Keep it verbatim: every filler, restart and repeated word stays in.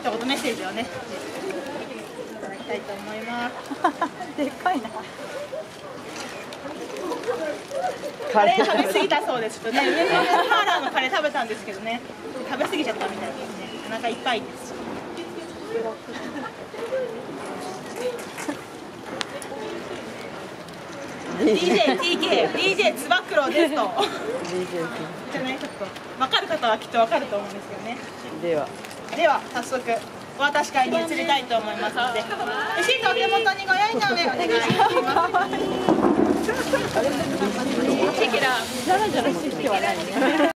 一言メッセージをねいただきたいと思います。 でっかいな。 カレー食べ過ぎたそうです。ちょっとね、上のパーラーのカレー食べたんですけどね、食べ過ぎちゃったみたいですね。お腹いっぱいです。ディージェー ティーケー、ディージェー つば九郎ですと。じゃない、ちょっと分かる方はきっと分かると思うんですけどね。 では。 では早速お渡し会に移りたいと思いますので、レシートお手元にご用意の上お願いします。 チェケラ、ザラザラしてはないね。